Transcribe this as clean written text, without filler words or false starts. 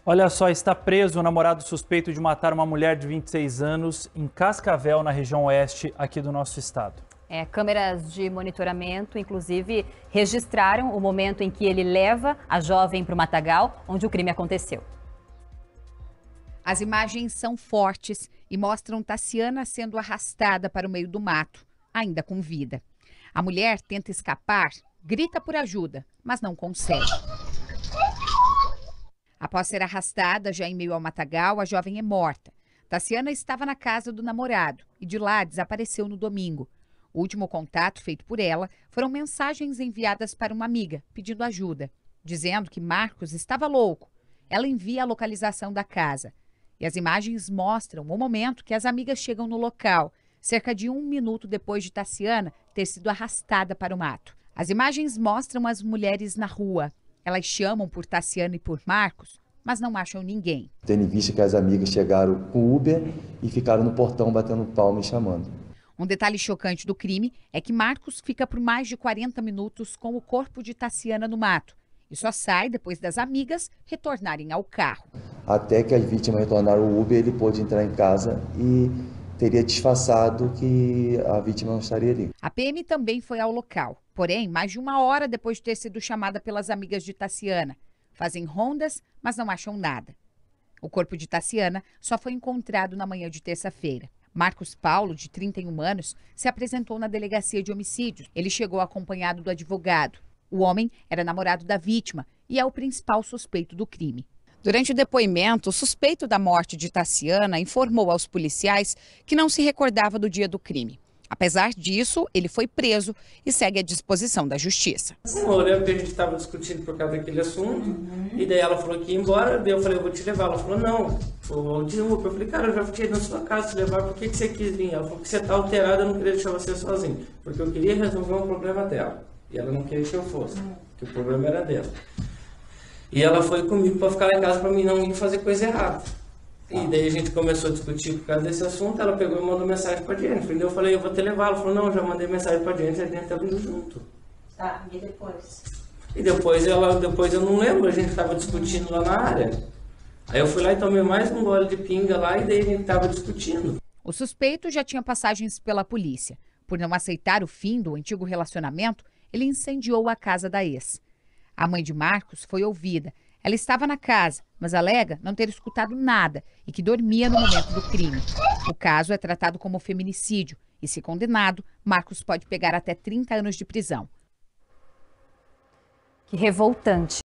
Olha só, está preso o namorado suspeito de matar uma mulher de 26 anos em Cascavel, na região oeste aqui do nosso estado. Câmeras de monitoramento, inclusive, registraram o momento em que ele leva a jovem para o matagal, onde o crime aconteceu. As imagens são fortes e mostram Taciana sendo arrastada para o meio do mato, ainda com vida. A mulher tenta escapar, grita por ajuda, mas não consegue. Após ser arrastada, já em meio ao matagal, a jovem é morta. Taciana estava na casa do namorado e de lá desapareceu no domingo. O último contato feito por ela foram mensagens enviadas para uma amiga, pedindo ajuda, dizendo que Marcos estava louco. Ela envia a localização da casa. E as imagens mostram o momento que as amigas chegam no local, cerca de 1 minuto depois de Taciana ter sido arrastada para o mato. As imagens mostram as mulheres na rua. Elas chamam por Taciana e por Marcos, mas não acham ninguém. Tendo em vista que as amigas chegaram com o Uber e ficaram no portão batendo palma e chamando. Um detalhe chocante do crime é que Marcos fica por mais de 40 minutos com o corpo de Taciana no mato e só sai depois das amigas retornarem ao carro. Até que as vítimas retornaram ao Uber, ele pôde entrar em casa e teria disfarçado que a vítima não estaria ali. A PM também foi ao local, porém, mais de 1 hora depois de ter sido chamada pelas amigas de Taciana. Fazem rondas, mas não acham nada. O corpo de Taciana só foi encontrado na manhã de terça-feira. Marcos Paulo, de 31 anos, se apresentou na delegacia de homicídios. Ele chegou acompanhado do advogado. O homem era namorado da vítima e é o principal suspeito do crime. Durante o depoimento, o suspeito da morte de Taciana informou aos policiais que não se recordava do dia do crime. Apesar disso, ele foi preso e segue à disposição da justiça. Eu lembro que a gente estava discutindo por causa daquele assunto, e daí ela falou que ia embora, daí eu falei, eu vou te levar. Ela falou, não, vou de Uber. Eu falei, cara, eu já fiquei na sua casa te levar, por que você quis vir? Ela falou que você está alterada, eu não queria deixar você sozinho, porque eu queria resolver um problema dela, e ela não queria que eu fosse, que o problema era dela. E ela foi comigo para ficar lá em casa para mim não ir fazer coisa errada. E daí a gente começou a discutir por causa desse assunto, ela pegou e mandou mensagem pra Jennifer. Eu falei, eu vou te levar. Ela falou, não, já mandei mensagem pra Jennifer, a gente tá vindo junto. Tá, e depois? E depois eu não lembro, a gente tava discutindo lá na área. Aí eu fui lá e tomei mais um gole de pinga lá e daí a gente tava discutindo. O suspeito já tinha passagens pela polícia. Por não aceitar o fim do antigo relacionamento, ele incendiou a casa da ex. A mãe de Marcos foi ouvida. Ela estava na casa, mas alega não ter escutado nada e que dormia no momento do crime. O caso é tratado como feminicídio e, se condenado, Marcos pode pegar até 30 anos de prisão. Que revoltante.